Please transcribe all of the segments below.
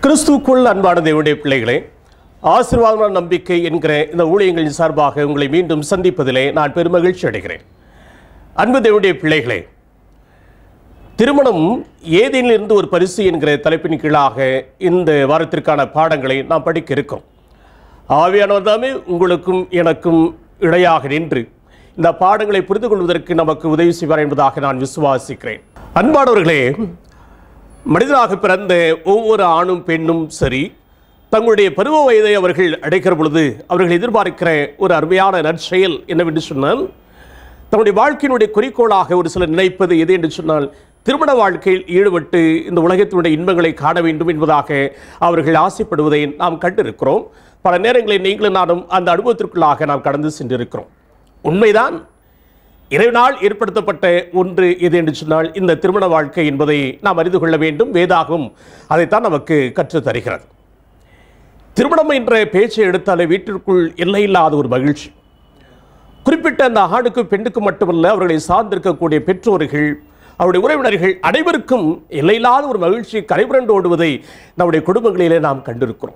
கிறிஸ்துவுக்குள் அன்பான தேவனுடைய பிள்ளைகளே, ஆசீர்வாதமான நம்பிக்கை என்கிற இந்த ஊழியங்களின் சார்பாக உங்களை மீண்டும் சந்திப்பதிலே நான் பெருமகிழ்ச்சி அடைகிறேன். அன்பு தேவனுடைய பிள்ளைகளே, திருமணம் ஏதேனிலிருந்து ஒரு பரிசு என்கிற தலைப்பின் கீழாக இந்த வாரத்திற்கான பாடங்களை நாம் படிக்க இருக்கோம். ஆவியானவர் தாமே உங்களுக்கும் எனக்கும் இடையாக நின்று இந்த பாடங்களை புரிந்து கொள்வதற்கு நமக்கு உதவி செய்வார் என்பதாக நான் விசுவாசிக்கிறேன். அன்பானவர்களே, மனிதனாக பிறந்த ஒவ்வொரு ஆணும் பெண்ணும் சரி, தங்களுடைய பருவ வயதை அவர்கள் அடைக்கிற பொழுது அவர்கள் எதிர்பார்க்கிற ஒரு அருமையான நற்செயல் என்னவென்று சொன்னால், தங்களுடைய வாழ்க்கையினுடைய குறிக்கோளாக ஒரு சிலர் நினைப்பது எது என்று சொன்னால், திருமண வாழ்க்கையில் ஈடுபட்டு இந்த உலகத்தினுடைய இன்பங்களை காண வேண்டும் என்பதாக அவர்கள் ஆசைப்படுவதை நாம் கண்டிருக்கிறோம். பல நேரங்களில் நீங்களும் நானும் அந்த அனுபவத்திற்குள்ளாக நாம் கடந்து சென்றிருக்கிறோம். உண்மைதான், இறைவனால் ஏற்படுத்தப்பட்ட ஒன்று எது என்று சொன்னால் இந்த திருமண வாழ்க்கை என்பதை நாம் அறிந்து கொள்ள வேண்டும். வேதாகம் அதைத்தான் நமக்கு கற்றுத் தருகிறது. திருமணம் என்ற பேச்சை எடுத்தாலே வீட்டிற்குள் எல்லையில்லாத ஒரு மகிழ்ச்சி. குறிப்பிட்ட அந்த ஆணுக்கு பெண்ணுக்கு மட்டுமல்ல, அவர்களை சார்ந்திருக்கக்கூடிய பெற்றோர்கள், அவருடைய உறவினர்கள் அனைவருக்கும் எல்லையில்லாத ஒரு மகிழ்ச்சி கரைபுரண்டு ஓடுவதை நம்முடைய குடும்பங்களிலே நாம் கண்டிருக்கிறோம்.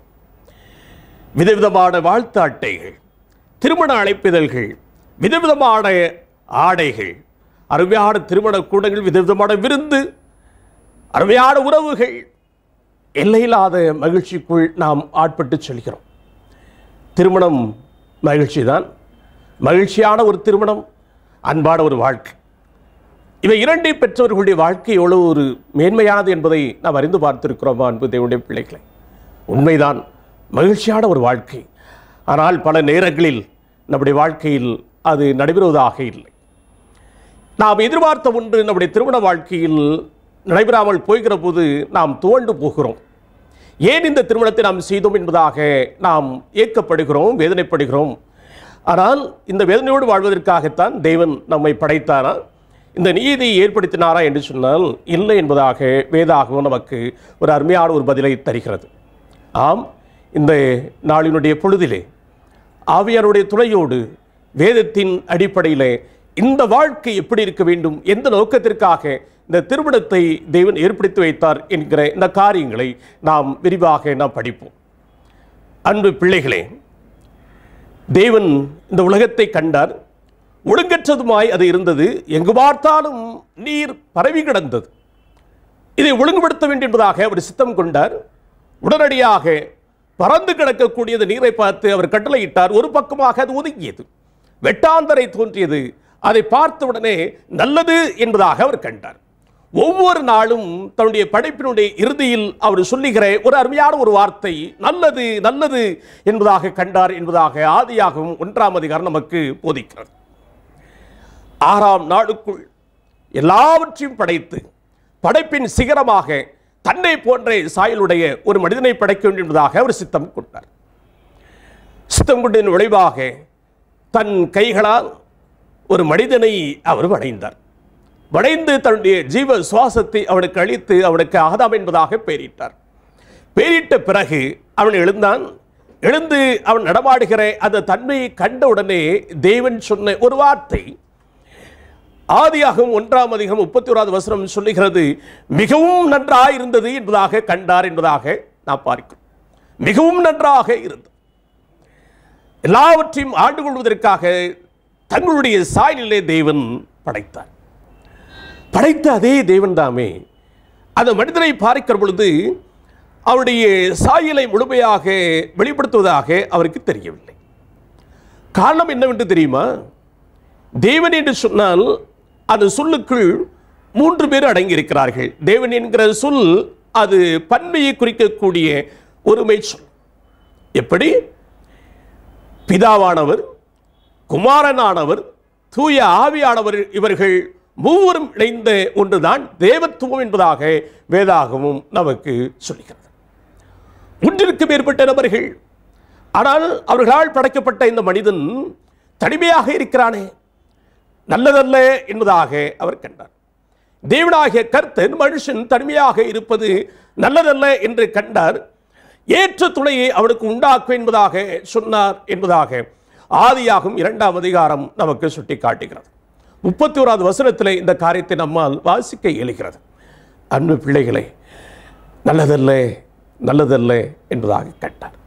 விதவிதமான வாழ்த்து அட்டைகள், திருமண அழைப்பிதழ்கள், விதவிதமான ஆடைகள், அருமையான திருமண கூடங்கள், விதவிதமான விருந்து, அருமையான உறவுகள், எல்லையில்லாத மகிழ்ச்சிக்குள் நாம் ஆட்பட்டு செல்கிறோம். திருமணம் மகிழ்ச்சி தான். மகிழ்ச்சியான ஒரு திருமணம், அன்பான ஒரு வாழ்க்கை, இவை இரண்டை பெற்றவர்களுடைய வாழ்க்கை எவ்வளவு ஒரு மேன்மையானது என்பதை நாம் அறிந்து பார்த்திருக்கிறோம். அன்பு தேவனுடைய பிள்ளைகளை, உண்மைதான், மகிழ்ச்சியான ஒரு வாழ்க்கை. ஆனால் பல நேரங்களில் நம்முடைய வாழ்க்கையில் அது நடைபெறுவதாக இல்லை. நாம் எதிர்பார்த்த ஒன்று நம்முடைய திருமண வாழ்க்கையில் நடைபெறாமல் போகிற போது நாம் துவண்டு போகிறோம். ஏன் இந்த திருமணத்தை நாம் செய்தோம் என்பதாக நாம் ஏக்கப்படுகிறோம், வேதனைப்படுகிறோம். ஆனால் இந்த வேதனையோடு வாழ்வதற்காகத்தான் தேவன் நம்மை படைத்தாரா, இந்த நீதியை ஏற்படுத்தினாரா என்று சொன்னால் இல்லை என்பதாக வேதாகவும் நமக்கு ஒரு அருமையான ஒரு பதிலை தருகிறது. ஆம், இந்த நாளினுடைய பொழுதிலே ஆவியாருடைய துணையோடு வேதத்தின் அடிப்படையில் இந்த வாழ்க்கை எப்படி இருக்க வேண்டும், எந்த நோக்கத்திற்காக இந்த திருமணத்தை தேவன் ஏற்படுத்தி வைத்தார் என்கிற இந்த காரியங்களை நாம் விரிவாக நாம் படிப்போம். அன்பு பிள்ளைகளே, தேவன் இந்த உலகத்தை கண்டார். ஒழுங்கற்றதுமாய் அது இருந்தது. எங்கு பார்த்தாலும் நீர் பரவி கிடந்தது. இதை ஒழுங்குபடுத்த வேண்டும் என்பதாக அவர் சித்தம் கொண்டார். உடனடியாக பறந்து கிடக்கக்கூடியது நீரை பார்த்து அவர் கட்டளையிட்டார். ஒரு பக்கமாக அது ஒதுங்கியது, வெட்டாந்தரை தோன்றியது. அதை பார்த்தவுடனே நல்லது என்பதாக அவர் கண்டார். ஒவ்வொரு நாளும் தன்னுடைய படைப்பினுடைய இறுதியில் அவர் சொல்லுகிற ஒரு அருமையான ஒரு வார்த்தை, நல்லது நல்லது என்பதாக கண்டார் என்பதாக ஆதியாகவும் 1ஆம் அதிகாரம் நமக்கு போதிக்கிறது. 6ஆம் நாளுக்குள் எல்லாவற்றையும் படைத்து படைப்பின் சிகரமாக தன்னை போன்ற சாயலுடைய ஒரு மனிதனை படைக்க வேண்டும் என்பதாக அவர் சித்தம் கொண்டார். சித்தம் கொண்டதின் விளைவாக தன் கைகளால் ஒரு மனிதனை அவர் வளைந்தார். வளைந்து தன்னுடைய ஜீவ சுவாசத்தை அவனுக்கு அளித்து அவனுக்கு ஆதாம் என்பதாக பெயரிட்டார். பெயரிட்ட பிறகு அவன் எழுந்தான். எழுந்து அவன் நடமாடுகிற அந்த தன்மையை கண்டவுடனே தேவன் சொன்ன ஒரு வார்த்தை, ஆதியாகவும் 1ஆம் அதிகாரம் 31வது வசனம் சொல்லுகிறது, மிகவும் நன்றாக இருந்தது என்பதாக கண்டார் என்பதாக நாம் பார்க்கிறோம். மிகவும் நன்றாக இருந்தது. எல்லாவற்றையும் ஆண்டு கொள்வதற்காக தங்களுடைய சாயலிலே தேவன் படைத்தார். படைத்த அதே தேவன் தாமே அந்த மனிதனை பார்க்கிற பொழுது அவருடைய சாயலை முழுமையாக வெளிப்படுத்துவதாக அவருக்கு தெரியவில்லை. காரணம் என்னவென்று தெரியுமா? தேவன் என்று சொன்னால் அந்த சொல்லுக்குள் 3 பேர் அடங்கியிருக்கிறார்கள். தேவன் என்கிற சொல் அது பன்மையை குறிக்கக்கூடிய ஒருமை சொல். எப்படி? பிதாவானவர், குமாரனானவர், தூய ஆவியானவர், இவர்கள் மூவரும் இணைந்த ஒன்றுதான் தேவத்துவம் என்பதாக வேதாகமும் நமக்கு சொல்லுகிறது. ஒன்றிற்கு மேற்பட்ட நபர்கள், ஆனால் அவர்களால் படைக்கப்பட்ட இந்த மனிதன் தனிமையாக இருக்கிறானே, நல்லதல்ல என்பதாக அவர் கண்டார். தேவனாகிய கர்த்தர் மனுஷன் தனிமையாக இருப்பது நல்லதல்ல என்று கண்டார். ஏற்ற துணையை அவனுக்கு உண்டாக்கும் என்பதாக சொன்னார் என்பதாக ஆதியாகும் 2ஆம் அதிகாரம் நமக்கு சுட்டி காட்டுகிறது. 31வது வசனத்தில் இந்த காரியத்தை நம்மால் வாசிக்க இயலுகிறது. அன்பு பிள்ளைகளே, நல்லதல்ல நல்லதல்ல என்பதாக கண்டார்.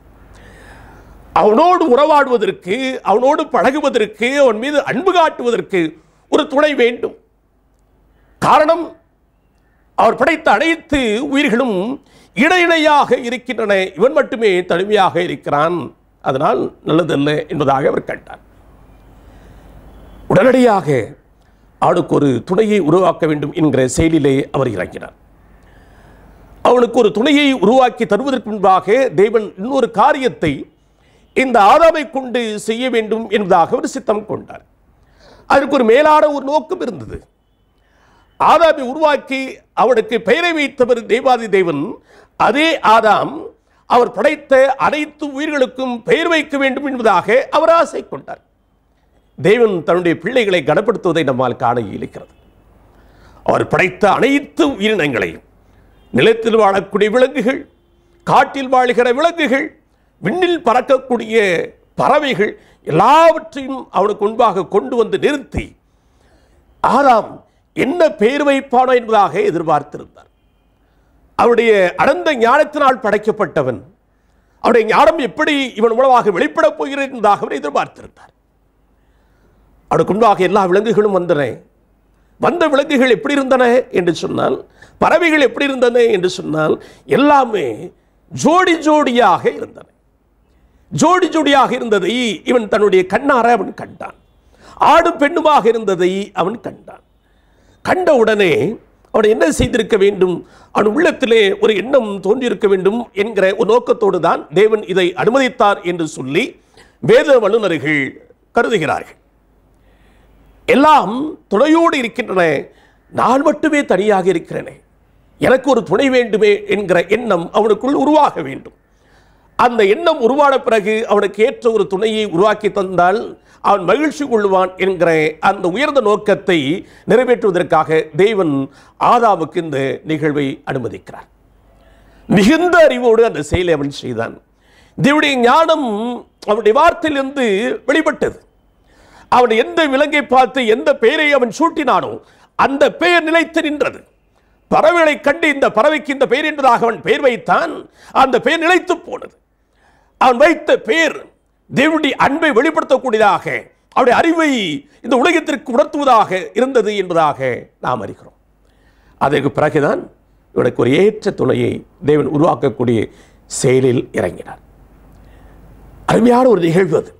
அவனோடு உறவாடுவதற்கு, அவனோடு பழகுவதற்கு, அவன் மீது அன்பு காட்டுவதற்கு ஒரு துணை வேண்டும். காரணம், அவர் படைத்த அனைத்து உயிர்களும் இணையாக இருக்கின்றன, இவன் மட்டுமே தனிமையாக இருக்கிறான், அதனால் நல்லதல்ல என்பதாக அவர் கண்டார். உடனடியாக அவனுக்கு ஒரு துணையை உருவாக்க வேண்டும் என்கிற செயலிலே அவர் இறங்கினார். அவனுக்கு ஒரு துணையை உருவாக்கி தருவதற்கு முன்பாக தேவன் இன்னொரு காரியத்தை இந்த ஆதாமை கொண்டு செய்ய வேண்டும் என்பதாக ஒரு சித்தம் கொண்டார். அதற்கு ஒரு மேலான ஒரு நோக்கம் இருந்தது. ஆதாமை உருவாக்கி அவனுக்கு பெயரை வைத்தவர் தேவாதி தேவன். அதே ஆதாம் அவர் படைத்த அனைத்து உயிர்களுக்கும் பெயர் வைக்க வேண்டும் என்பதாக அவர் ஆசை கொண்டார். தேவன் தன்னுடைய பிள்ளைகளை கனப்படுத்துவதை நம்மால் காண இயலுகிறது. அவர் படைத்த அனைத்து உயிரினங்களையும், நிலத்தில் வாழக்கூடிய விலங்குகள், காட்டில் வாழ்கிற விலங்குகள், விண்ணில் பறக்கக்கூடிய பறவைகள் எல்லாவற்றையும் அவனுக்கு முன்பாக கொண்டு வந்து நிறுத்தி ஆதாம் என்ன பெயர் வைப்பானோ என்பதாக எதிர்பார்த்திருந்தார். அவருடைய அடர்ந்த ஞானத்தினால் படைக்கப்பட்டவன், அவருடைய ஞானம் எப்படி இவன் மூலமாக வெளிப்படப் போகிறது என்பதாக அவர் எதிர்பார்த்திருந்தார். அவனுக்கு முன்பாக எல்லா விலங்குகளும் வந்தன. வந்த விலங்குகள் எப்படி இருந்தன என்று சொன்னால், பறவைகள் எப்படி இருந்தன என்று சொன்னால், எல்லாமே ஜோடி ஜோடியாக இருந்தன. ஜோடி ஜோடியாக இருந்ததை இவன் தன்னுடைய கண்ணார அவன் கண்டான். ஆடும் பெண்ணுமாக இருந்ததை அவன் கண்டான். கண்டவுடனே அவன் என்ன செய்திருக்க வேண்டும்? அவன் உள்ளத்திலே ஒரு எண்ணம் தோன்றியிருக்க வேண்டும் என்கிற ஒரு நோக்கத்தோடு தான் தேவன் இதை அனுமதித்தார் என்று சொல்லி வேத வல்லுநர்கள் கருதுகிறார்கள். எல்லாம் துணையோடு இருக்கின்றன, நான் மட்டுமே தனியாக இருக்கிறேனே, எனக்கு ஒரு துணை வேண்டுமே என்கிற எண்ணம் அவனுக்குள் உருவாக வேண்டும். அந்த எண்ணம் உருவான பிறகு அவனுக்கு ஏற்ற ஒரு துணையை உருவாக்கி தந்தால் அவன் மகிழ்ச்சி கொள்வான் என்கிற அந்த உயர்ந்த நோக்கத்தை நிறைவேற்றுவதற்காக தேவன் ஆதாமுக்கு இந்த நிகழ்வை அனுமதிக்கிறார். மிகுந்த அறிவோடு அந்த செயலை அவன் செய்தான். தேவனுடைய ஞானம் அவனுடைய வார்த்தையிலிருந்து வெளிப்பட்டது. அவன் எந்த விலங்கை பார்த்து எந்த பெயரை அவன் சூட்டினானோ அந்த பெயர் நிலைத்து நின்றது. பறவைகளை கண்டு இந்த பறவைக்கு இந்த பெயர் என்பதாக அவன் பெயர் வைத்தான். அந்த பெயர் நிலைத்து போனது. அவன் வைத்த பெயர் தேவனுடைய அன்பை வெளிப்படுத்தக்கூடியதாக, அவருடைய அறிவை இந்த உலகத்திற்கு உணர்த்துவதாக இருந்தது என்பதாக நாம் அறிகிறோம். அதற்கு பிறகுதான் இவனுக்கு ஒரு ஏற்ற துணையை தேவன் உருவாக்கக்கூடிய செயலில் இறங்கினார். அருமையான ஒரு நிகழ்வு அது.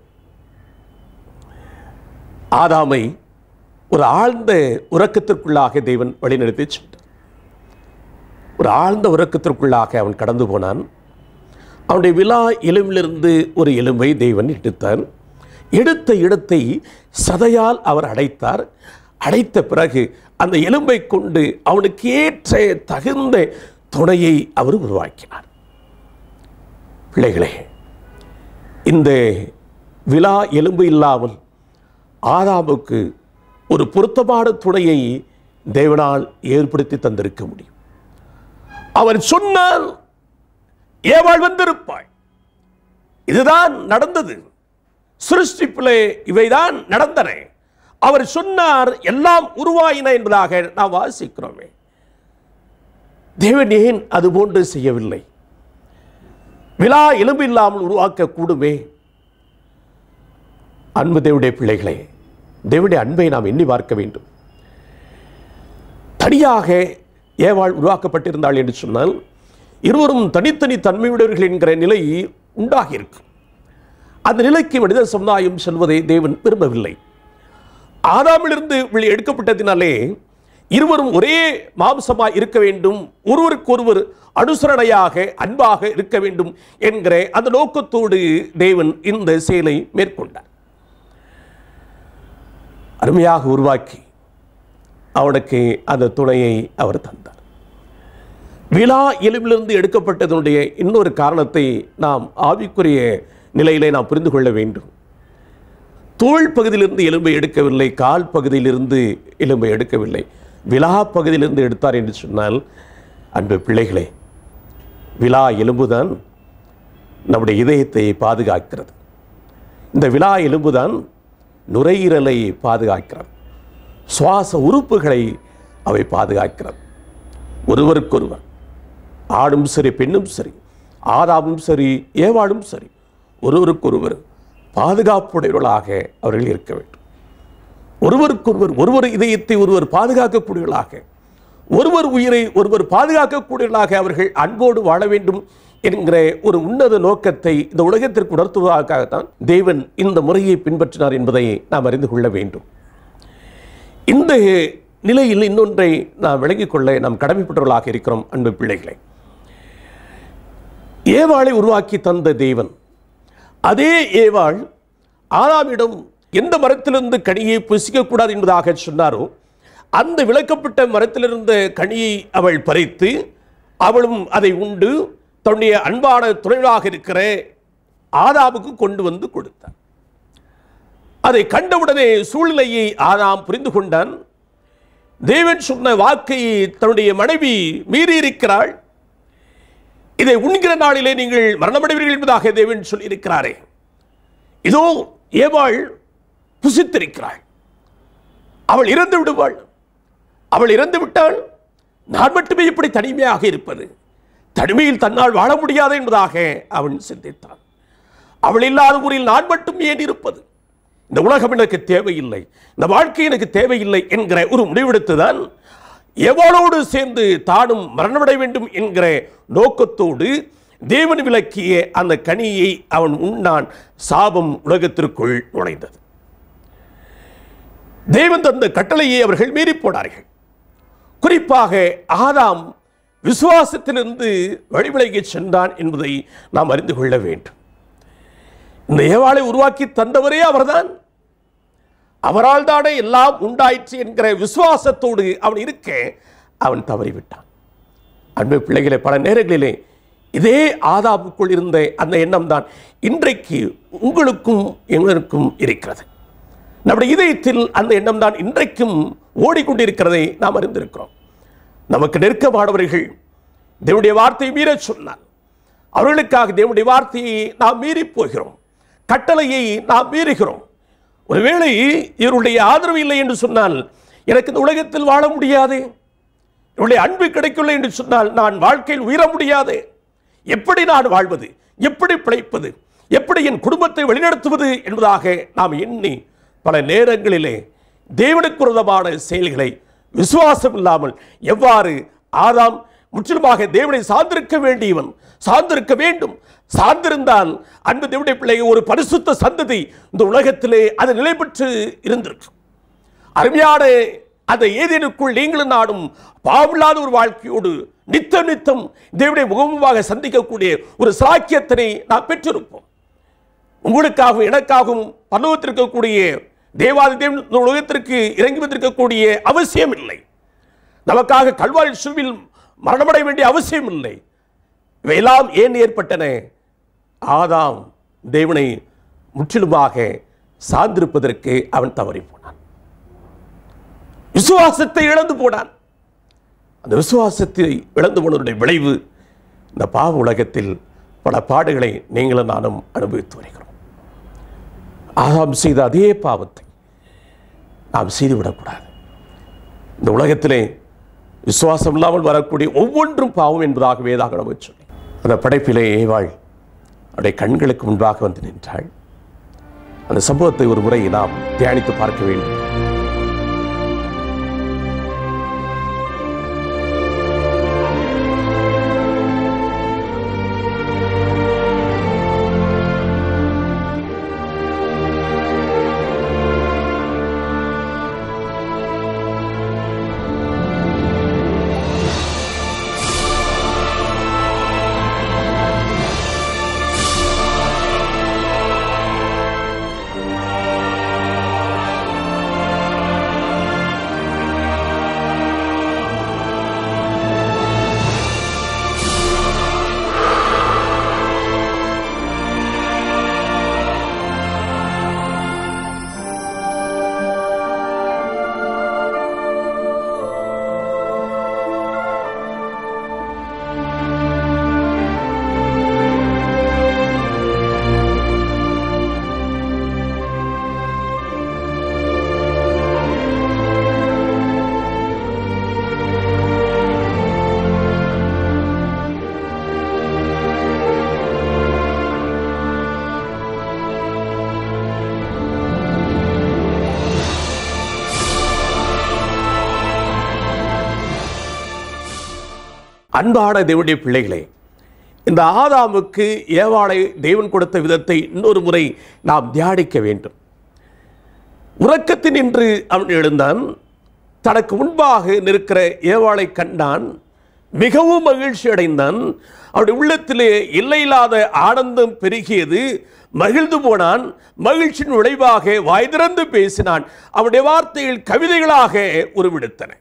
ஆதாமை ஒரு ஆழ்ந்த உறக்கத்திற்குள்ளாக தேவன் வழிநடத்தி சென்றார். ஒரு ஆழ்ந்த உறக்கத்திற்குள்ளாக அவன் கடந்து போனான். அவனுடைய விலா எலும்பிலிருந்து ஒரு எலும்பை தேவன் எடுத்தார். எடுத்த இடத்தை சதையால் அவர் அடைத்தார். அடைத்த பிறகு அந்த எலும்பை கொண்டு அவனுக்கு ஏற்ற தகுந்த துணையை அவர் உருவாக்கினார். பிள்ளைகளே, இந்த விலா எலும்பு இல்லாமல் ஆதாமுக்கு ஒரு பொருத்தமான துணையை தேவனால் ஏற்படுத்தி தந்திருக்க முடியும். அவர் சொன்னால் ஏவாள் வந்திருப்பாள். இதுதான் நடந்தது. சிருஷ்டிப்பிலே இவைதான் நடந்தன. அவர் சொன்னார், எல்லாம் உருவாயின என்பதாக நாம் வாசிக்கிறோமே. தேவன் ஏன் அதுபோன்று செய்யவில்லை? விலா எலும்பு இல்லாமல் உருவாக்க கூடுமே. அன்பு தேவனுடைய பிள்ளைகளே, தேவனுடைய அன்பை நாம் எண்ணி பார்க்க வேண்டும். தனியாக ஏவாள் உருவாக்கப்பட்டிருந்தாள் என்று சொன்னால் இருவரும் தனித்தனி தன்மையுடையவர்கள் என்கிற நிலை உண்டாகியிருக்கும். அந்த நிலைக்கு மனித சமுதாயம் செல்வதை தேவன் விரும்பவில்லை. ஆதாமிலிருந்து வெளியே எடுக்கப்பட்டதினாலே இருவரும் ஒரே மாம்சமாய் இருக்க வேண்டும், ஒருவருக்கொருவர் அனுசரணையாக அன்பாக இருக்க வேண்டும் என்கிற அந்த நோக்கத்தோடு தேவன் இந்த செயலை மேற்கொண்டார். அருமையாக உருவாக்கி அவனுக்கு அந்த துணையை அவர் தந்தார். விலா எலும்பிலிருந்து எடுக்கப்பட்டதனுடைய இன்னொரு காரணத்தை நாம் ஆவிக்குரிய நிலையிலே நாம் புரிந்து கொள்ள வேண்டும். தோள் பகுதியிலிருந்து எலும்பை எடுக்கவில்லை, கால் பகுதியிலிருந்து எலும்பை எடுக்கவில்லை, விலா பகுதியிலிருந்து எடுத்தார் என்று சொன்னால், அன்பு பிள்ளைகளே, விலா எலும்புதான் நம்முடைய இதயத்தை பாதுகாக்கிறது. இந்த விலா எலும்புதான் நுரையீரலை பாதுகாக்கிறது. சுவாச உறுப்புகளை அவை பாதுகாக்கிறது. ஒருவருக்கொருவர், ஆணும் சரி பெண்ணும் சரி, ஆதாமும் சரி ஏவாளும் சரி ஒருவருக்கொருவர் பாதுகாப்புடையவர்களாக அவர்கள் இருக்க வேண்டும். ஒருவருக்கொருவர், ஒருவர் இதயத்தை ஒருவர் பாதுகாக்கக்கூடியவர்களாக, ஒருவர் உயிரை ஒருவர் பாதுகாக்கக்கூடியவர்களாக அவர்கள் அன்போடு வாழ வேண்டும் என்கிற ஒரு உன்னத நோக்கத்தை இந்த உலகத்திற்கு உணர்த்துவதற்காகத்தான் தேவன் இந்த முறையை பின்பற்றினார் என்பதை நாம் அறிந்து கொள்ள வேண்டும். இந்த நிலையில் இன்னொன்றை நாம் விளங்கிக் கொள்ள நாம் கடமைப்பட்டவர்களாக இருக்கிறோம். அன்பு பிள்ளைகளை, ஏவாளை உருவாக்கி தந்த தேவன் அதே ஏவாள் ஆதாமிடம் எந்த மரத்திலிருந்து கனியை புசிக்கக்கூடாது என்பதாக சொன்னாரோ அந்த விளக்கப்பட்ட மரத்திலிருந்த கனியை அவள் பறித்து அவளும் அதை உண்டு தன்னுடைய அன்பான துணைவராக இருக்கிற ஆதாமுக்கு கொண்டு வந்து கொடுத்தார். அதை கண்டவுடனே சூழ்நிலையை ஆதாம் புரிந்து கொண்டான். தேவன் சொன்ன வாக்கை தன்னுடைய மனைவி மீறி இருக்கிறாள், இதை உண்கிற நாளிலே நீங்கள் மரணமடைவீர்கள் என்பதாக தேவன் சொல்லியிருக்கிறாரே, இதோ ஏவாள் புசித்திருக்கிறாள், அவள் இறந்து விடுவாள், அவள் இறந்து விட்டாள், நான் மட்டுமே இப்படி தனிமையாக இருப்பது, தனிமையில் தன்னால் வாழ முடியாது என்பதாக அவன் சிந்தித்தான். அவள் இல்லாத ஊரில் நான் மட்டும் ஏன் இருப்பது, இந்த உலகம் எனக்கு தேவையில்லை, இந்த வாழ்க்கை எனக்கு தேவையில்லை என்கிற ஒரு முடிவெடுத்துதான் எவளோடு சேர்ந்து தானும் மரணமடைய வேண்டும் என்கிற நோக்கத்தோடு தேவன் விலக்கிய அந்த கனியை அவன் உண்ணான். சாபம் உலகத்திற்குள் நுழைந்தது. தேவன் தந்த கட்டளையை அவர்கள் மீறி போனார்கள். குறிப்பாக ஆதாம் விசுவாசத்திலிருந்து வழிவிலகி சென்றான் என்பதை நாம் அறிந்து கொள்ள வேண்டும். இந்த ஏவாளை உருவாக்கி தந்தவரே அவர்தான், அவரால் தானே எல்லாம் உண்டாயிற்று என்கிற விசுவாசத்தோடு அவன் இருக்க அவன் தவறிவிட்டான். அன்பு பிள்ளைகளை, பல நேரங்களிலே இதே ஆதாமுக்குள் இருந்த அந்த எண்ணம் தான் இன்றைக்கு உங்களுக்கும் எங்களுக்கும் இருக்கிறது. நம்முடைய இதயத்தில் அந்த எண்ணம் தான் இன்றைக்கும் ஓடிக்கொண்டிருக்கிறதை நாம் அறிந்திருக்கிறோம். நமக்கு நெருக்கமானவர்கள் தேவனுடைய வார்த்தையை மீற சொன்னால் அவர்களுக்காக தேவனுடைய வார்த்தையை நாம் மீறி போகிறோம், கட்டளையை நாம் மீறுகிறோம். ஒருவேளை இவருடைய ஆதரவு இல்லை என்று சொன்னால் எனக்கு இந்த உலகத்தில் வாழ முடியாது, இவருடைய அன்பு கிடைக்கவில்லை என்று சொன்னால் நான் வாழ்க்கையில் உயர முடியாது, எப்படி நான் வாழ்வது, எப்படி பிழைப்பது, எப்படி என் குடும்பத்தை வழிநடத்துவது என்பதாக நாம் எண்ணி பல நேரங்களிலே தேவனுக்கு விரோதமான செயல்களை விசுவாசம் இல்லாமல் எவ்வாறு ஆதாம் முற்றிலுமாக தேவனை சார்ந்திருக்க வேண்டியவன், சார்ந்திருக்க வேண்டும், சார்ந்திருந்தால் அன்பு தேவனுடைய பிள்ளையை ஒரு பரிசுத்த சந்ததி இந்த உலகத்திலே அது நிலை பெற்று இருந்திருக்கும். அருமையான அந்த ஏதேனுக்குள் நீங்களும் நாடும் பாவில்லாத ஒரு வாழ்க்கையோடு நித்தம் நித்தம் தேவனுடைய முகமுமாக சந்திக்கக்கூடிய ஒரு சாக்கியத்தினை நாம் பெற்றிருப்போம். உங்களுக்காகவும் எனக்காகவும் பரலோகத்திற்கக்கூடிய தேவாதி தேவன் இந்த உலகத்திற்கு இறங்கி வந்திருக்கக்கூடிய அவசியம் இல்லை. நமக்காக கல்வாரி சிலுவையில் மரணமடைய வேண்டிய அவசியம் இல்லை. இவையெல்லாம் ஏன் ஏற்பட்டன? ஆதாம் தேவனை முற்றிலுமாக சார்ந்திருப்பதற்கு அவன் தவறி போனான், விசுவாசத்தை இழந்து போனான். அந்த விசுவாசத்தை இழந்து போனவருடைய விளைவு இந்த பாவ உலகத்தில் பல பாடுகளை நீங்களும் நானும் அனுபவித்து வருகிறோம். ஆதாம் செய்த அதே பாவத்தை நாம் செய்துவிடக்கூடாது. இந்த உலகத்திலே விசுவாசம் இல்லாமல் வரக்கூடிய ஒவ்வொன்றும் பாவம் என்பதாக வேதாகமம் சொல்லி அந்த படைப்பிலே ஏவாள் அவருடைய கண்களுக்கு முன்பாக வந்து நின்றாள். அந்த சம்பவத்தை ஒரு முறை நாம் தியானித்து பார்க்க வேண்டும். அன்பான தேவனுடைய பிள்ளைகளே, இந்த ஆதாமுக்கு ஏவாளை தேவன் கொடுத்த விதத்தை இன்னொரு முறை நாம் தியானிக்க வேண்டும். உறக்கத்தில் நின்று அவன் எழுந்தான். தனக்கு முன்பாக நிற்கிற ஏவாளை கண்டான். மிகவும் மகிழ்ச்சி அடைந்தான். அவருடைய உள்ளத்திலே எல்லையில்லாத ஆனந்தம் பெருகியது. மகிழ்ந்து போனான். மகிழ்ச்சியின் விளைவாக வாய் திறந்து பேசினான். அவருடைய வார்த்தைகள் கவிதைகளாக உருவெடுத்தன.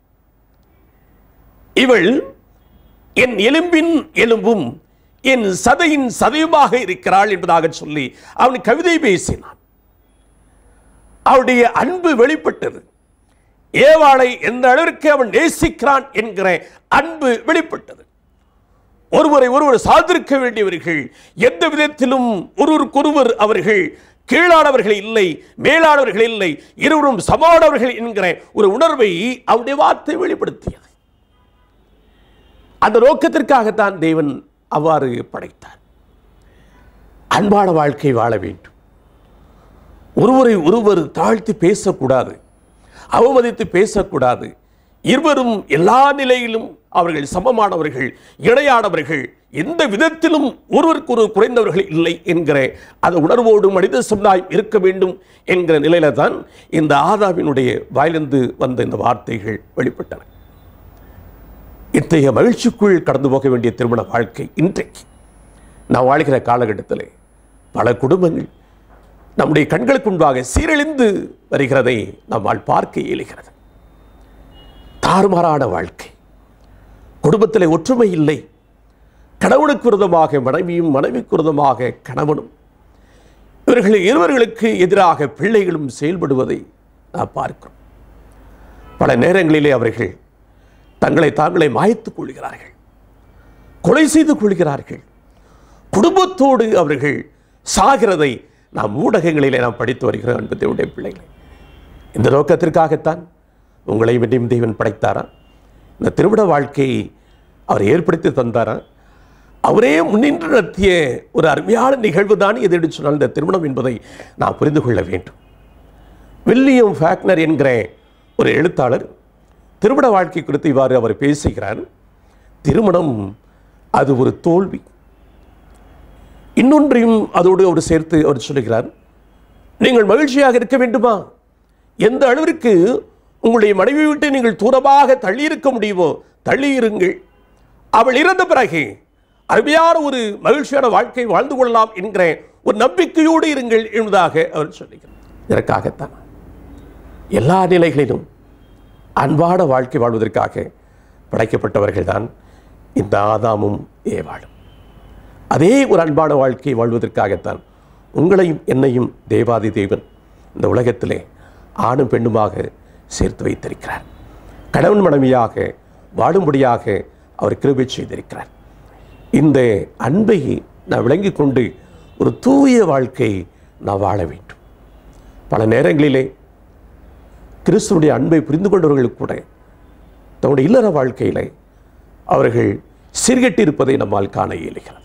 இவள் என் எலும்பின் எலும்பும் என் சதையின் சதையுமாக இருக்கிறாள் என்பதாக சொல்லி அவன் கவிதை பேசினான். அவருடைய அன்பு வெளிப்பட்டது. ஏவாளை எந்த அளவிற்கு அவன் நேசிக்கிறான் என்கிற அன்பு வெளிப்பட்டது. ஒருவரை ஒருவர் சார்ந்திருக்க வேண்டியவர்கள், எந்த விதத்திலும் ஒருவருக்கொருவர் அவர்கள் கீழானவர்கள் இல்லை, மேலானவர்கள் இல்லை, இருவரும் சமானவர்கள் என்கிற ஒரு உணர்வை அவருடைய வார்த்தை வெளிப்படுத்தியது. அந்த நோக்கத்திற்காகத்தான் தேவன் அவ்வாறு படைத்தார். அன்பான வாழ்க்கை வாழ வேண்டும். ஒருவரை ஒருவர் தாழ்த்தி பேசக்கூடாது, அவமதித்து பேசக்கூடாது. இருவரும் எல்லா நிலையிலும் அவர்கள் சமமானவர்கள், இணையானவர்கள், எந்த விதத்திலும் ஒருவருக்கு ஒரு குறைந்தவர்கள் இல்லை என்கிற அந்த உணர்வோடு மனித சமுதாயம் இருக்க வேண்டும் என்கிற நிலையில தான் இந்த ஆதாமினுடைய வாயிலிருந்து வந்த இந்த வார்த்தைகள் வெளிப்பட்டன. இத்தகைய மகிழ்ச்சிக்குள் கடந்து போக வேண்டிய திருமண வாழ்க்கை இன்றைக்கு நாம் வாழ்கிற காலகட்டத்தில் பல குடும்பங்கள் நம்முடைய கண்களுக்கு முன்பாக சீரழிந்து வருகிறதை நம்மால் பார்க்க இயலுகிறது. தாறுமாறான வாழ்க்கை, குடும்பத்தில் ஒற்றுமை இல்லை, கணவனுக்கு விரோதமாக மனைவியும் மனைவிக்கு விரோதமாக கணவனும், இவர்கள் இருவர்களுக்கு எதிராக பிள்ளைகளும் செயல்படுவதை நாம் பார்க்கிறோம். பல நேரங்களிலே அவர்கள் தங்களை தாங்களே மாய்த்துக் கொள்கிறார்கள், கொலை செய்து கொள்கிறார்கள், குடும்பத்தோடு அவர்கள் சாகிறதை நாம் ஊடகங்களிலே நாம் படித்து வருகிறோம். அன்பு தேவனுடைய பிள்ளைகளை, இந்த நோக்கத்திற்காகத்தான் உங்களை மீண்டும் தேவன் படைத்தாரா? இந்த திருமண வாழ்க்கையை அவர் ஏற்படுத்தி தந்தாரா? அவரே முன்னின்று நடத்திய ஒரு அருமையான நிகழ்வு தான் எது என்று சொன்னால் இந்த திருமணம் என்பதை நாம் புரிந்து கொள்ள வேண்டும். வில்லியம் ஃபேக்னர் என்கிற ஒரு எழுத்தாளர் திருமண வாழ்க்கை குறித்து இவ்வாறு அவர் பேசுகிறார். திருமணம் அது ஒரு தோல்வி. இன்னொன்றையும் அதோடு அவர் சேர்த்து அவர் சொல்லுகிறார், நீங்கள் மகிழ்ச்சியாக இருக்க வேண்டுமா? எந்த அளவிற்கு உங்களுடைய மனைவி விட்டு நீங்கள் தூரமாக தள்ளியிருக்க முடியுமோ தள்ளியிருங்கள். அவள் இறந்த பிறகு அருமையான ஒரு மகிழ்ச்சியான வாழ்க்கை வாழ்ந்து கொள்ளலாம் என்கிற ஒரு நம்பிக்கையோடு இருங்கள் என்பதாக அவர் சொல்லுகிறார். இதற்காகத்தான் எல்லா நிலைகளிலும் அன்பான வாழ்க்கை வாழ்வதற்காக படைக்கப்பட்டவர்கள் தான் இந்த ஆதாமும் ஏவாளும். அதே ஒரு அன்பான வாழ்க்கை வாழ்வதற்காகத்தான் உங்களையும் என்னையும் தேவாதி தேவன் இந்த உலகத்திலே ஆணும் பெண்ணுமாக சேர்த்து வைத்திருக்கிறார். கணவன் மனைவியாக வாழும்படியாக அவர் கிருபை செய்திருக்கிறார். இந்த அன்பை நான் விளங்கிக் கொண்டு ஒரு தூய வாழ்க்கை நான் வாழ வேண்டும். பல நேரங்களிலே கிறிஸ்துவுடைய அன்பை புரிந்து கொண்டவர்களுக்கு கூட தன்னுடைய இல்லற வாழ்க்கையிலே அவர்கள் சீர்கெட்டிருப்பதை நம்மால் காண இயலுகிறது.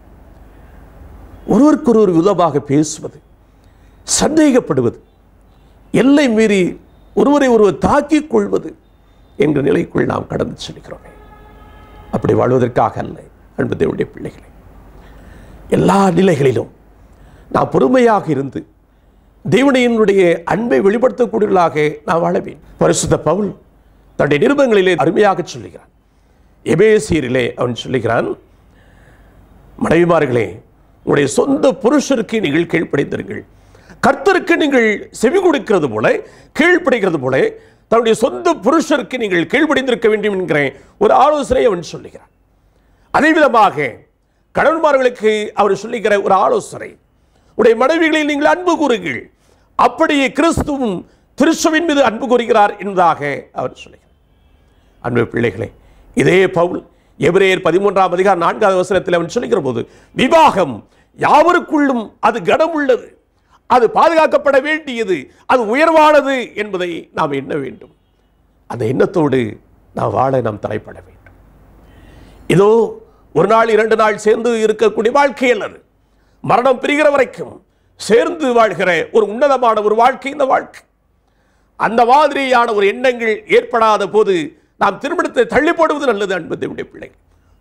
ஒருவருக்கொருவர் விதமாக பேசுவது, சந்தேகப்படுவது, எல்லை மீறி ஒருவரை ஒருவர் தாக்கிக் கொள்வது என்ற நிலைக்குள் நாம் கடந்து செல்கிறோம். அப்படி வாழ்வதற்காக அல்ல அன்பு தேவனுடைய பிள்ளைகளை. எல்லா நிலைகளிலும் நாம் பொறுமையாக இருந்து தேவனுடைய அன்பை வெளிப்படுத்தக்கூடியவர்களாக நாம் வாழ வேண்டும். பரிசுத்த பவுல் தன்னுடைய நிருபங்களிலே அருமையாக சொல்லுகிறான். எபேசியரிலே அவன் சொல்லுகிறான், மனைவிமார்களே, உங்களுடைய சொந்த புருஷருக்கு நீங்கள் கீழ்ப்படிந்திருங்கள். கர்த்தருக்கு நீங்கள் செவி கொடுக்கிறது போல, கீழ்ப்படிக்கிறது போல தன்னுடைய சொந்த புருஷருக்கு நீங்கள் கீழ்ப்படிந்திருக்க வேண்டும் என்கிற ஒரு ஆலோசனை அவன் சொல்லுகிறான். அதே விதமாக கணவன்மார்களுக்கு அவர் சொல்லுகிற ஒரு ஆலோசனை, உடைய மனைவிகளில் நீங்கள் அன்பு கூறுங்கள், அப்படியே கிறிஸ்துவும் திருச்சபையின் மீது அன்பு கூறுகிறார் என்பதாக அவர் சொல்லுகிறார். அன்பு பிள்ளைகளே, இதே பவுல் எபிரேயர் 13ஆம் அதிகாரம் 4வது வசனத்தில் அவன் சொல்லுகிற போது, விவாகம் யாவருக்குள்ளும் அது கனம் உள்ளது, அது பாதுகாக்கப்பட வேண்டியது, அது உயர்வானது என்பதை நாம் எண்ண வேண்டும். அந்த எண்ணத்தோடு நாம் வாழ நாம் தலைப்பட வேண்டும். இதோ ஒரு நாள் 2 நாள் சேர்ந்து இருக்கக்கூடிய வாழ்க்கை அல்லது மரணம் பிரிகிற வரைக்கும் சேர்ந்து வாழ்கிற ஒரு உன்னதமான ஒரு வாழ்க்கை இந்த வாழ்க்கை. அந்த மாதிரியான ஒரு எண்ணங்கள் ஏற்படாத போது நாம் திருமணத்தை தள்ளி போடுவது நல்லது அன்பு தேவனுடைய பிள்ளைகள்.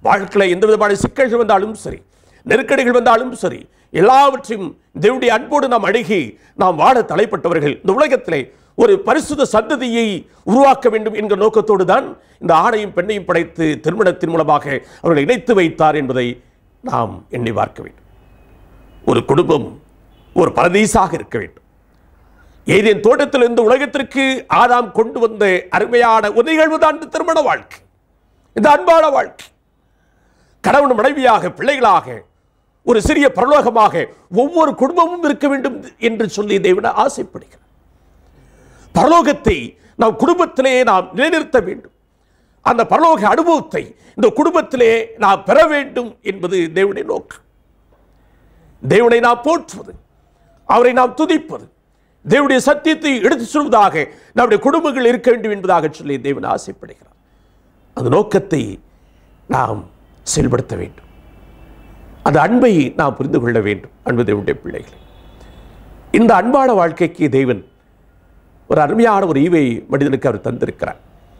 வாழ்க்கையில் எந்த விதமான சிக்கல்கள் வந்தாலும் சரி, நெருக்கடிகள் வந்தாலும் சரி, எல்லாவற்றையும் தேவனுடைய அன்போடு நாம் அணுகி நாம் வாழ தலைப்பட்டவர்கள். இந்த உலகத்திலே ஒரு பரிசுத்த சந்ததியை உருவாக்க வேண்டும் என்கிற நோக்கத்தோடு தான் இந்த ஆணையும் பெண்ணையும் படைத்து திருமணத்தின் மூலமாக அவர்களை இணைத்து வைத்தார் என்பதை நாம் எண்ணி பார்க்க வேண்டும். ஒரு குடும்பம் ஒரு பரதீசாக இருக்க வேண்டும். ஏதேன் தோட்டத்தில் இந்த உலகத்திற்கு ஆதாம் கொண்டு வந்த அருமையான ஒரு நிகழ்வு தான் இந்த திருமண வாழ்க்கை, இந்த அன்பான வாழ்க்கை. கணவன் மனைவியாக, பிள்ளைகளாக, ஒரு சிறிய பரலோகமாக ஒவ்வொரு குடும்பமும் இருக்க வேண்டும் என்று சொல்லி தேவன் ஆசைப்படுகிறார். பரலோகத்தை நாம் குடும்பத்திலே நாம் நிலைநிறுத்த வேண்டும். அந்த பரலோக அனுபவத்தை இந்த குடும்பத்திலே நாம் பெற வேண்டும் என்பது தேவனுடைய நோக்கம். தேவனை நாம் போற்றுவது, அவரை நாம் துதிப்பது, தேவனுடைய சத்தியத்தை எடுத்துச் சொல்வதாக நம்முடைய குடும்பங்கள் இருக்க வேண்டும் என்பதாக சொல்லி தேவன் ஆசைப்படுகிறார். அந்த நோக்கத்தை நாம் செயல்படுத்த வேண்டும். அந்த அன்பை நாம் புரிந்து கொள்ள வேண்டும். அன்பு தேவனுடைய பிள்ளைகளை, இந்த அன்பான வாழ்க்கைக்கு தேவன் ஒரு அருமையான ஒரு ஈவை மனிதனுக்கு அவர் தந்திருக்கிறார்.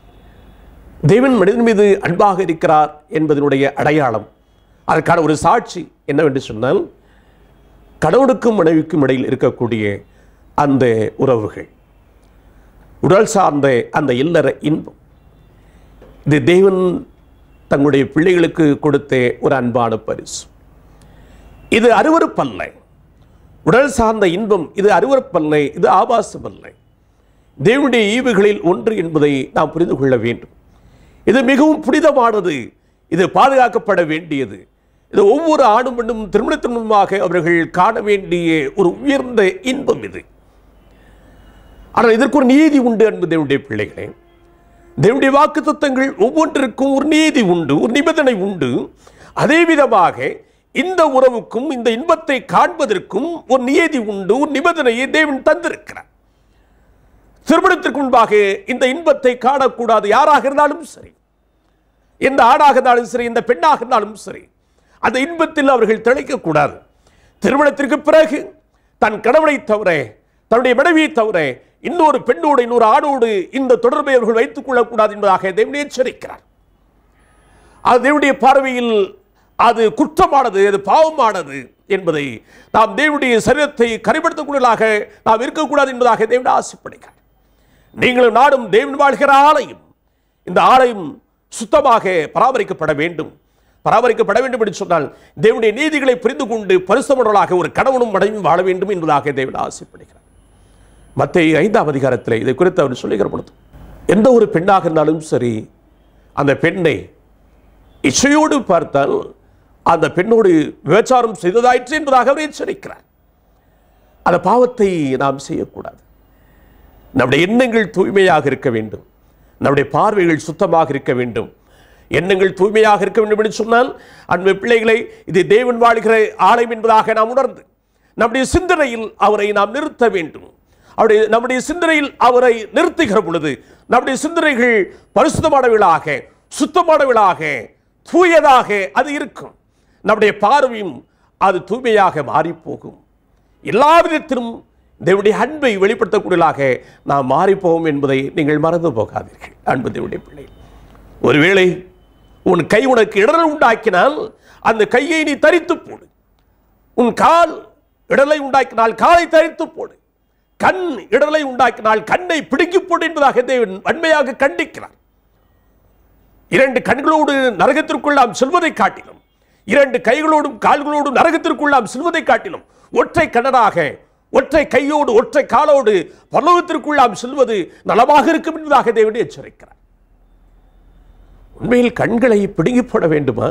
தேவன் மனிதன் மீது அன்பாக இருக்கிறார் என்பதனுடைய அடையாளம், அதற்கான ஒரு சாட்சி என்னவென்று சொன்னால், கணவனுக்கும் மனைவிக்கும் இடையில் இருக்கக்கூடிய அந்த உறவுகள், உடல் சார்ந்த அந்த இல்லற இன்பம், இது தேவன் தங்களுடைய பிள்ளைகளுக்கு கொடுத்த ஒரு அன்பான பரிசு. இது அருவருப்பல்ல. உடல் சார்ந்த இன்பம் இது அருவருப்பல்ல, இது ஆபாசம் அல்ல, தேவனுடைய ஈவுகளில் ஒன்று என்பதை நாம் புரிந்து கொள்ள வேண்டும். இது மிகவும் புனிதமானது, இது பாதுகாக்கப்பட வேண்டியது. இது ஒவ்வொரு ஆணும் பெண்ணும் திருமணத்தின் மூலமாக அவர்கள் காண வேண்டிய ஒரு உயர்ந்த இன்பம் இது. ஆனால் இதற்கு ஒரு நீதி உண்டு அன்பு தேவனுடைய பிள்ளைகளே. தேவனுடைய வாக்குத்தத்தங்கள் ஒவ்வொன்றிற்கும் ஒரு நீதி உண்டு, ஒரு நிபந்தனை உண்டு. அதே விதமாக இந்த உறவுக்கும் இந்த இன்பத்தை காண்பதற்கும் ஒரு நியதி உண்டு, ஒரு நிபந்தனையை தேவன் தந்திருக்கிறார். திருமணத்திற்கு முன்பாக இந்த இன்பத்தை காணக்கூடாது. யாராக இருந்தாலும் சரி, எந்த ஆணாக இருந்தாலும் சரி, இந்த பெண்ணாக இருந்தாலும் சரி, அந்த இன்பத்தில் அவர்கள் திளைக்கக்கூடாது. திருமணத்திற்கு பிறகு தன் கணவனை தவிர, தன்னுடைய மனைவியை தவிர இன்னொரு பெண்ணோடு இன்னொரு ஆணோடு இந்த தொடர்பை அவர்கள் வைத்துக் கொள்ளக்கூடாது என்பதாக தேவன் எச்சரிக்கிறார். அது தேவனுடைய பார்வையில் அது குற்றமானது, அது பாவமானது என்பதை நாம் தேவனுடைய சரீரத்தை கரைப்படுத்தக்கூடியதாக நாம் இருக்கக்கூடாது என்பதாக தேவன் ஆசைப்படுகிறார். நீங்களும் நாடும் தேவன் வாழ்கிற ஆலயம், இந்த ஆலயம் சுத்தமாக பராமரிக்கப்பட வேண்டும். பராமரிக்கப்பட வேண்டும் என்று சொன்னால் தேவனுடைய நீதிகளை புரிந்து கொண்டு பரிசுத்தமானவர்களாக ஒரு கணவனும் மனைவியும் வாழ வேண்டும் என்பதாக தேவன் ஆசைப்படுகிறார். மத்தேயு 5ஆம் அதிகாரத்தில் இதை குறித்து அவர் சொல்லுகிற பொழுது, எந்த ஒரு பெண்ணாக இருந்தாலும் சரி, அந்த பெண்ணை இச்சையோடு பார்த்தால் அந்த பெண்ணோடு விபச்சாரம் செய்ததாயிற்று என்பதாக அவர் எச்சரிக்கிறார். அந்த பாவத்தை நாம் செய்யக்கூடாது. நம்முடைய எண்ணங்கள் தூய்மையாக இருக்க வேண்டும், நம்முடைய பார்வைகள் சுத்தமாக இருக்க வேண்டும், எண்ணங்கள் தூய்மையாக இருக்க வேண்டும் என்று சொன்னால், அன்பு பிள்ளைகளை, இது தேவன் வாழ்கிற ஆலயம் என்பதாக நாம் உணர்ந்து நம்முடைய சிந்தனையில் அவரை நாம் நிறுத்த வேண்டும். நம்முடைய சிந்தனையில் அவரை நிறுத்துகிற பொழுது நம்முடைய சிந்தனைகள் பரிசுத்தமானவர்களாக, சுத்தமானவர்களாக, தூயதாக அது இருக்கும். நம்முடைய பார்வையும் அது தூய்மையாக மாறிப்போகும். எல்லா விதத்திலும் தேவனுடைய அன்பை வெளிப்படுத்தக்கூடியதாக நாம் மாறிப்போம் என்பதை நீங்கள் மறந்து போகாதீர்கள். அன்பு தேவனுடைய பிள்ளை, ஒருவேளை உன் கை உனக்கு இடரல் உண்டாக்கினால் அந்த கையை நீ தரித்து போடு. உன் கால் இடலை உண்டாக்கினால் காலை தரித்து போடு. கண் இடலை உண்டாக்கினால் கண்ணை பிடுங்கி போடு என்பதாக தேவன் வன்மையாக கண்டிக்கிறார். இரண்டு கண்களோடு நரகத்திற்குள் நாம் செல்வதை காட்டிலும், இரண்டு கைகளோடும் கால்களோடும் நரகத்திற்குள் நாம் செல்வதை காட்டிலும், ஒற்றை கண்ணனாக, ஒற்றை கையோடு, ஒற்றை காலோடு பரலோகத்திற்குள் நாம் செல்வது நலமாக இருக்கும் என்பதாக தேவன் எச்சரிக்கிறார். உண்மையில் கண்களை பிடுங்கி போட வேண்டுமா?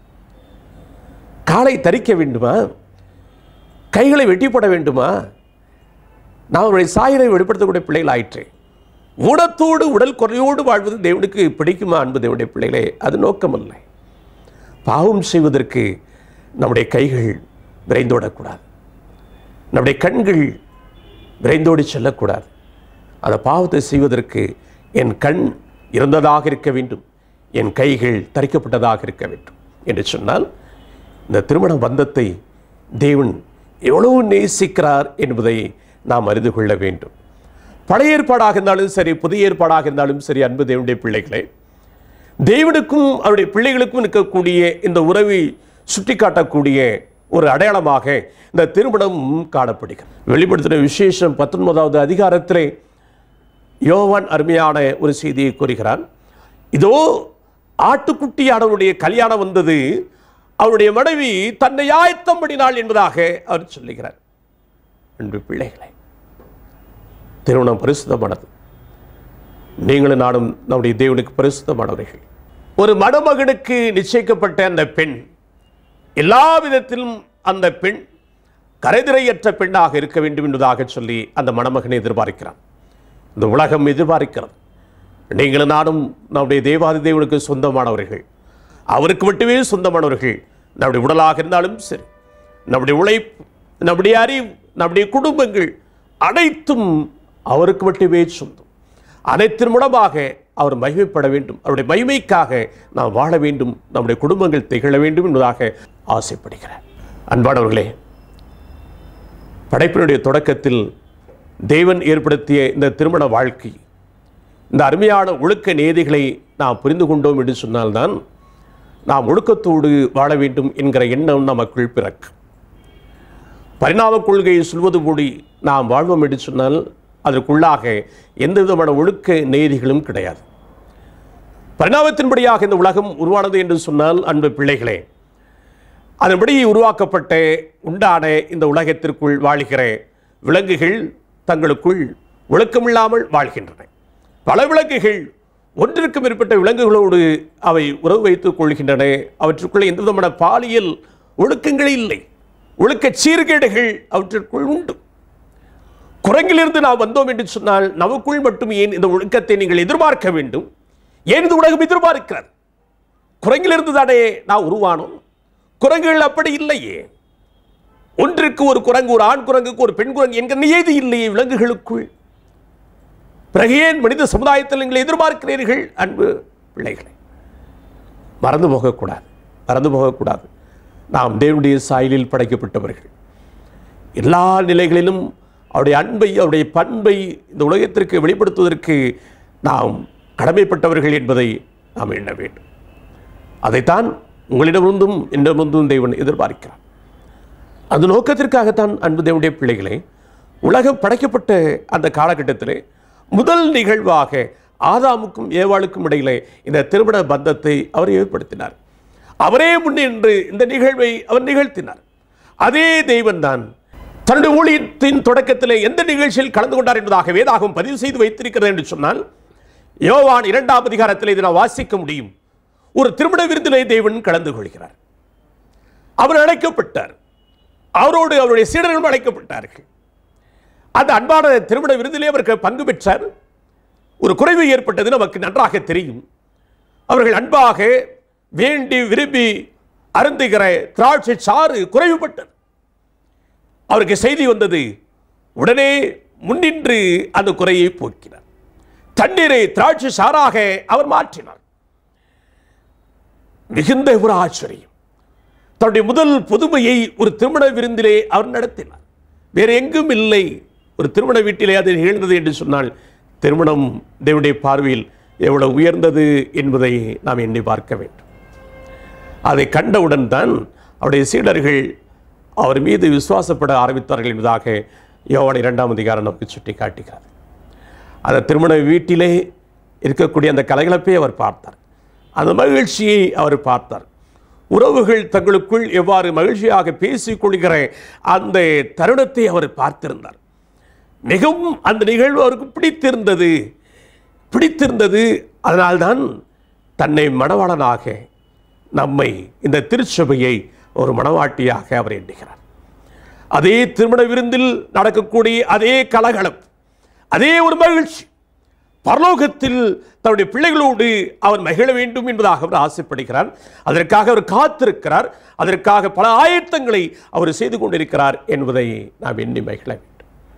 காலை தரிக்க வேண்டுமா? கைகளை வெட்டி போட வேண்டுமா? நாம் அவருடைய சாயலை வெளிப்படுத்தக்கூடிய பிள்ளைகள் ஆயிற்று. ஊனத்தோடு உடல் குறையோடு வாழ்வது தேவனுக்கு பிடிக்குமா? அன்பு தேவனுடைய பிள்ளைகளே, அது நோக்கமல்ல. பாவம் செய்வதற்கு நம்முடைய கைகள் விரைந்தோடக்கூடாது, நம்முடைய கண்கள் விரைந்தோடி செல்லக்கூடாது. அந்த பாவத்தை செய்வதற்கு என் கண் இறந்ததாக இருக்க வேண்டும், என் கைகள் தரிக்கப்பட்டதாக இருக்க வேண்டும் என்று சொன்னால், இந்த திருமண பந்தத்தை தேவன் எவ்வளவு நேசிக்கிறார் என்பதை நாம் அறிந்து கொள்ள வேண்டும். பழைய ஏற்பாடாக இருந்தாலும் சரி, புதிய ஏற்பாடாக இருந்தாலும் சரி, அன்பு தேவனுடைய பிள்ளைகளே, தேவனுக்கும் அவருடைய பிள்ளைகளுக்கும் இருக்கக்கூடிய இந்த உறவை சுட்டிக்காட்டக்கூடிய ஒரு அடையாளமாக இந்த திருமணம் காணப்படுகிறது. வெளிப்படுத்தின விசேஷம் 19வது அதிகாரத்திலே யோவான் அருமையான ஒரு செய்தியை கூறுகிறான். இதோ ஆட்டுக்குட்டியானவருடைய கல்யாணம் வந்தது, அவருடைய மனைவி தன்னை ஆயத்தம் பண்ணினாள் என்பதாக அவர் சொல்லுகிறார். அன்பு பிள்ளைகளை, திருமணம் பரிசுத்தமானது. நீங்களும் நானும் நம்முடைய தேவனுக்கு பரிசுத்தமானவர்கள். ஒரு மணமகனுக்கு நிச்சயிக்கப்பட்ட அந்த பெண், எல்லா விதத்திலும் அந்த பெண் கரைதிரையற்ற பெண்ணாக இருக்க வேண்டும் என்பதாக சொல்லி அந்த மணமகனை எதிர்பார்க்கிறான். இந்த உலகம் எதிர்பார்க்கிறது. நீங்களும் நானும் நம்முடைய தேவாதி தேவனுக்கு சொந்தமானவர்கள், அவருக்கு மட்டுமே சொந்தமானவர்கள். நம்முடைய உடலாக இருந்தாலும் சரி, நம்முடைய உழைப்பு, நம்முடைய அறிவு, நம்முடைய குடும்பங்கள் அனைத்தும் அவருக்கு மட்டுமே சொந்தம். அனைத்தின் மூலமாக அவர் மகிமைப்பட வேண்டும், அவருடைய மகிமைக்காக நாம் வாழ வேண்டும், நம்முடைய குடும்பங்கள் திகழ வேண்டும் என்பதாக ஆசைப்படுகிறார். அன்பானவர்களே, படைப்பினுடைய தொடக்கத்தில் தேவன் ஏற்படுத்திய இந்த திருமண வாழ்க்கை, இந்த அருமையான ஒழுக்க நீதிகளை நாம் புரிந்து கொண்டோம் என்று சொன்னால்தான் நாம் ஒழுக்கத்தோடு வாழ வேண்டும் என்கிற எண்ணம் நமக்குள் பிறக்கும். பரிணாம கொள்கையை சொல்வது போடி நாம் வாழ்வோம் என்று சொன்னால் அதற்குள்ளாக எந்த விதமான ஒழுக்க நீதிகளும் கிடையாது. பரிணாமத்தின்படியாக இந்த உலகம் உருவானது என்று சொன்னால், அன்பு பிள்ளைகளே, அதன்படி உருவாக்கப்பட்ட உண்டான இந்த உலகத்திற்குள் வாழ்கிற விலங்குகள் தங்களுக்குள் ஒழுக்கமில்லாமல் வாழ்கின்றன. பல விலங்குகள் ஒன்றிற்கு மேற்பட்ட விலங்குகளோடு அவை உறவு வைத்துக் கொள்கின்றன. அவற்றுக்குள்ளே எந்த விதமான பாலியல் ஒழுக்கங்களே இல்லை, ஒழுக்க சீர்கேடுகள் அவற்றிற்குள் உண்டு. குரங்கிலிருந்து நாம் வந்தோம் என்று சொன்னால் நமக்குள் மட்டும் ஏன் இந்த ஒழுக்கத்தை நீங்கள் எதிர்பார்க்க வேண்டும்? ஏன் இந்த உலகம் எதிர்பார்க்கிறது? குரங்கிலிருந்து தானே நாம் உருவானோம். குரங்குகள் அப்படி இல்லையே. ஒன்றுக்கு ஒரு குரங்கு, ஒரு ஆண் குரங்குக்கு ஒரு பெண் குரங்கு என்கிற நியதி இல்லையே விலங்குகளுக்குள். பிறகு ஏன் மனித சமுதாயத்தில் நீங்கள் எதிர்பார்க்கிறீர்கள்? அன்பு பிள்ளைகளை, மறந்து போகக்கூடாது, மறந்து போகக்கூடாது. நாம் தேவனுடைய சாயலில் படைக்கப்பட்டவர்கள். எல்லா நிலைகளிலும் அவருடைய அன்பை, அவருடைய பண்பை இந்த உலகத்திற்கு வெளிப்படுத்துவதற்கு நாம் கடமைப்பட்டவர்கள் என்பதை நாம் எண்ண வேண்டும். அதைத்தான் உங்களிடமிருந்தும் என்னிடமிருந்தும் தேவன் எதிர்பார்க்கிறார். அந்த நோக்கத்திற்காகத்தான் அன்பு தேவனுடைய பிள்ளைகளை, உலகம் படைக்கப்பட்ட அந்த காலகட்டத்திலே முதல் நிகழ்வாக ஆதாமுக்கும் ஏவாளுக்கும் இடையிலே இந்த திருமண பந்தத்தை அவர் ஏற்படுத்தினார். அவரே முன்னின்று இந்த நிகழ்வை அவர் நிகழ்த்தினார். அதே தெய்வன் தான் தன்னுடைய ஊழியத்தின் தொடக்கத்திலே எந்த நிகழ்ச்சியில் கலந்து கொண்டார் என்பதாக வேதாகம் பதிவு செய்து வைத்திருக்கிறது என்று சொன்னால், யோவான் 2ஆம் அதிகாரத்தில் இதை நான் வாசிக்க முடியும். ஒரு திருமண விருந்திலே தேவன் கலந்து கொள்கிறார். அவர் அழைக்கப்பட்டார், அவரோடு அவருடைய சீடர்களும் அழைக்கப்பட்டார்கள். அந்த அன்பான திருமண விருந்திலே அவருக்கு பங்கு பெற்றார். ஒரு குறைவு ஏற்பட்டது நமக்கு நன்றாக தெரியும். அவர்கள் அன்பாக வேண்டி விரும்பி அருந்துகிற திராட்சை சாறு குறைவுபட்டது. அவருக்கு செய்தி வந்தது. உடனே முன்னின்று அந்த குறையை போக்கினார். தண்ணீரை திராட்சை சாறாக அவர் மாற்றினார். மிகுந்த ஒரு ஆச்சரியம். தன்னுடைய முதல் புதுமையை ஒரு திருமண விருந்திலே அவர் நடத்தினார். வேறு எங்கும் இல்லை. ஒரு திருமண வீட்டிலே அது நிகழ்ந்தது என்று சொன்னால், திருமணம் தேவனுடைய பார்வையில் எவ்வளவு உயர்ந்தது என்பதை நாம் எண்ணி பார்க்க வேண்டும். அதை கண்டவுடன் தான் அவருடைய சீடர்கள் அவர் மீது விசுவாசப்பட ஆரம்பித்தார்கள் என்பதாக யோவான் 2ஆம் அதிகாரம் நமக்கு சுட்டி காட்டுகிறது. அந்த திருமண வீட்டிலே இருக்கக்கூடிய அந்த கலகலப்பை அவர் பார்த்தார். அந்த மகிழ்ச்சியை அவர் பார்த்தார். உறவுகள் தங்களுக்குள் எவ்வாறு மகிழ்ச்சியாக பேசிக்கொள்கிற அந்த தருணத்தை அவர் பார்த்திருந்தார். மிகவும் அந்த நிகழ்வு அவருக்கு பிடித்திருந்தது. அதனால்தான் தன்னை மணவாளனாக, நம்மை இந்த திருச்சபையை ஒரு மணவாட்டியாக அவர் எண்ணுகிறார். அதே திருமண விருந்தில் நடக்கக்கூடிய அதே கலகலப்பு, அதே ஒரு மகிழ்ச்சி, பரலோகத்தில் தன்னுடைய பிள்ளைகளோடு அவர் மகிழ வேண்டும் என்பதாக அவர் ஆசைப்படுகிறார். அதற்காக அவர் காத்திருக்கிறார். அதற்காக பல ஆயத்தங்களை அவர் செய்து கொண்டிருக்கிறார் என்பதை நாம் எண்ணி மகிழ வேண்டும்.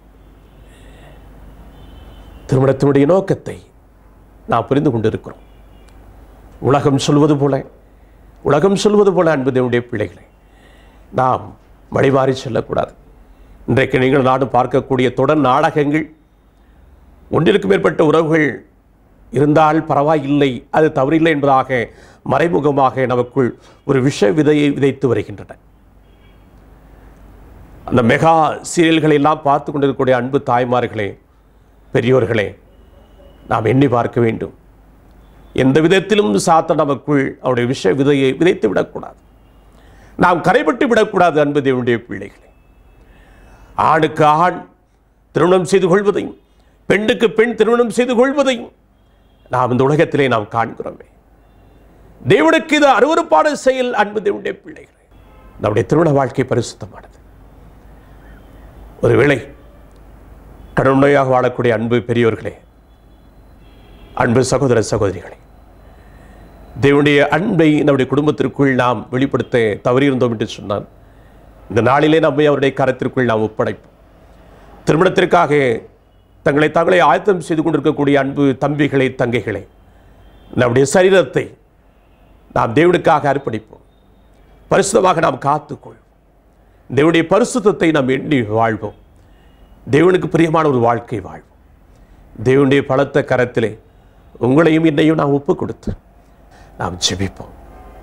திருமணத்தினுடைய நோக்கத்தை நாம் புரிந்து கொண்டிருக்கிறோம். உலகம் சொல்வது போல அன்பு தேவனுடைய பிள்ளைகளை, நாம் மடிமாறி செல்லக்கூடாது. இன்றைக்கு நீங்கள் நாடு பார்க்கக்கூடிய தொடர் நாடகங்கள், ஒன்றிற்கு மேற்பட்ட உறவுகள் இருந்தால் பரவாயில்லை, அது தவறில்லை என்பதாக மறைமுகமாக நமக்குள் ஒரு விஷ விதையை விதைத்து வருகின்றன. அந்த மெகா சீரியல்களை எல்லாம் பார்த்து கொண்டிருக்கக்கூடிய அன்பு தாய்மார்களே, பெரியோர்களே, நாம் எண்ணி பார்க்க வேண்டும். எந்த விதத்திலும் சாத்தான் நமக்குள் அவருடைய விஷ விதையை விதைத்து விடக்கூடாது. நாம் கரைபட்டு விடக்கூடாது. அன்பு தேவனுடைய பிள்ளைகளே, ஆணுக்கு ஆண் திருமணம் செய்து கொள்வதையும் பெண்ணுக்கு பெண் திருமணம் செய்து கொள்வதையும் நாம் இந்த உலகத்திலே நாம் காண்கிறோமே. தேவனுக்கு இது அருவருப்பான செயல். அன்பு தேவனுடைய பிள்ளைகளே, நம்முடைய திருமண வாழ்க்கை பரிசுத்தமானது. ஒருவேளை கடவுளையாக வாழக்கூடிய அன்பு பெரியோர்களே, அன்பு சகோதர சகோதரிகளே, தேவனுடைய அன்பை நம்முடைய குடும்பத்திற்குள் நாம் வெளிப்படுத்த தவறியிருந்தோம் என்று சொன்னால், இந்த நாளிலே நம்மை அவருடைய கரத்திற்குள் நாம் ஒப்படைப்போம். திருமணத்திற்காக தங்களை ஆயத்தம் செய்து கொண்டிருக்கக்கூடிய அன்பு தம்பிகளை, தங்கைகளை, நம்முடைய சரீரத்தை நாம் தேவனுக்காக அர்ப்பணிப்போம். பரிசுத்தமாக நாம் காத்துக்கொள்வோம். தேவனுடைய பரிசுத்தத்தை நாம் எண்ணி வாழ்வோம். தேவனுக்கு பிரியமான ஒரு வாழ்க்கை வாழ்வோம். தேவனுடைய பலத்த கரத்திலே உங்களையும் என்னையும் நாம் ஒப்பு கொடுத்து நாம் ஜெபிப்போம்.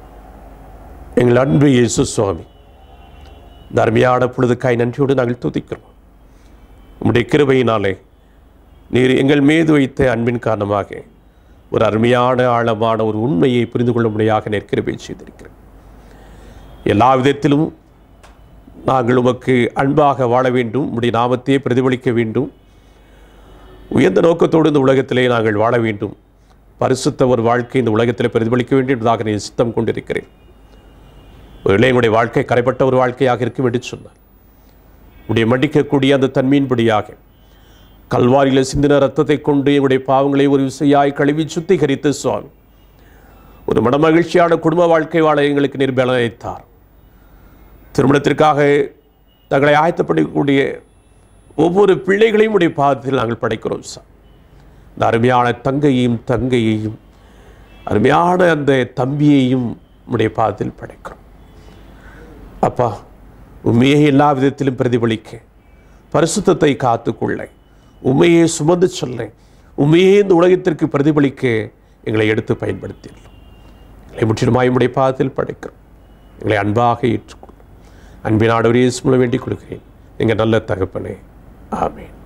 எங்கள் அன்பு இயேசு சுவாமி, இந்த அருமையான பொழுதுக்காய் நன்றியோடு நாங்கள் துதிக்கிறோம். உம்முடைய கிருபையினாலே நீர் எங்கள் மீது வைத்த அன்பின் காரணமாக ஒரு அருமையான ஆழமான ஒரு உண்மையை புரிந்து கொள்ளும்படியாக நீர் கிருபை செய்திருக்கிறேன். எல்லா விதத்திலும் நாங்கள் உமக்கு அன்பாக வாழ வேண்டும், உம்முடைய நாமத்தையே பிரதிபலிக்க வேண்டும், உயர்ந்த நோக்கத்தோடு இந்த உலகத்திலே நாங்கள் வாழ வேண்டும், பரிசுத்த ஒரு வாழ்க்கை இந்த உலகத்தில் பிரதிபலிக்க வேண்டும் என்பதாக நீ சித்தம் கொண்டிருக்கிறேன். ஒரு எங்களுடைய வாழ்க்கை கரைப்பட்ட ஒரு வாழ்க்கையாக இருக்கும் என்று சொன்னார். உடைய மன்னிக்கக்கூடிய அந்த தன்மையின்படியாக கல்வாரியில் சிந்தின ரத்தத்தை கொண்டு எங்களுடைய பாவங்களை ஒரு விசையாய் கழுவி சுத்திகரித்து சுவாமி ஒரு மனமகிழ்ச்சியான குடும்ப வாழ்க்கை வாழ எங்களுக்கு நிர்பலனைத்தார். திருமணத்திற்காக தங்களை ஆயத்தப்படக்கூடிய ஒவ்வொரு பிள்ளைகளையும் உடைய பாதத்தில் நாங்கள் படைக்கிறோம் சார். இந்த அருமையான தங்கையையும் அருமையான அந்த தம்பியையும் உடைய பாதத்தில் படைக்கிறோம். அப்பா, உண்மையை எல்லா விதத்திலும் பிரதிபலிக்க, பரிசுத்தத்தை காத்துக்கொள்ள, உண்மையை சுமந்து சொல்ல, உண்மையே இந்த உலகத்திற்கு பிரதிபலிக்க எங்களை எடுத்து பயன்படுத்தியுள்ளோம். எங்களை முற்றிலுமாய் உடைய பாதத்தில் படைக்கிறோம். எங்களை அன்பாக ஏற்றுக்கொள்ளும். அன்பின் ஆண்டவரே இயேசு மூலம் வேண்டிக் கொள்கிறேன் எங்கள் நல்ல தகப்பனே. ஆமென்.